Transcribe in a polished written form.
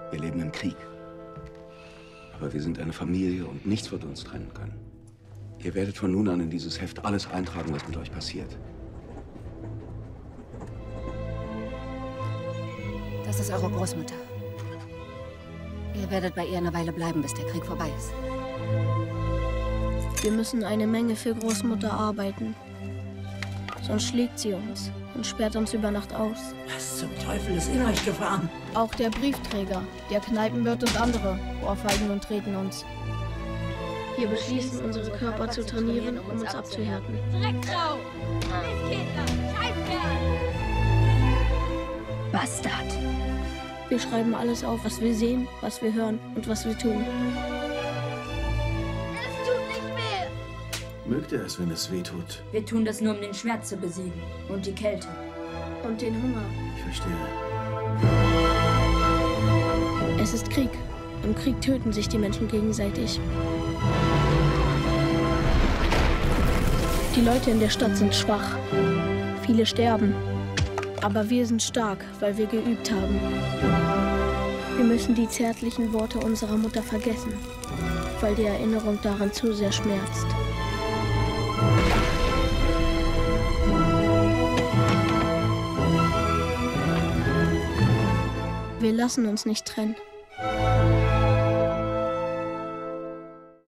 Wir leben im Krieg. Aber wir sind eine Familie und nichts wird uns trennen können. Ihr werdet von nun an in dieses Heft alles eintragen, was mit euch passiert. Das ist eure Großmutter. Ihr werdet bei ihr eine Weile bleiben, bis der Krieg vorbei ist. Wir müssen eine Menge für Großmutter arbeiten. Sonst schlägt sie uns und sperrt uns über Nacht aus. Was zum Teufel ist in euch gefahren? Auch der Briefträger, der Kneipenwirt und andere ohrfeigen und treten uns. Wir beschließen, unsere Körper zu trainieren, um uns abzuhärten. Drecksau! Misskinder! Scheißkerl! Bastard! Wir schreiben alles auf, was wir sehen, was wir hören und was wir tun. Es tut nicht weh! Mögt ihr es, wenn es weh tut? Wir tun das nur, um den Schmerz zu besiegen. Und die Kälte. Und den Hunger. Ich verstehe. Es ist Krieg. Im Krieg töten sich die Menschen gegenseitig. Die Leute in der Stadt sind schwach. Viele sterben. Aber wir sind stark, weil wir geübt haben. Wir müssen die zärtlichen Worte unserer Mutter vergessen, weil die Erinnerung daran zu sehr schmerzt. Wir lassen uns nicht trennen.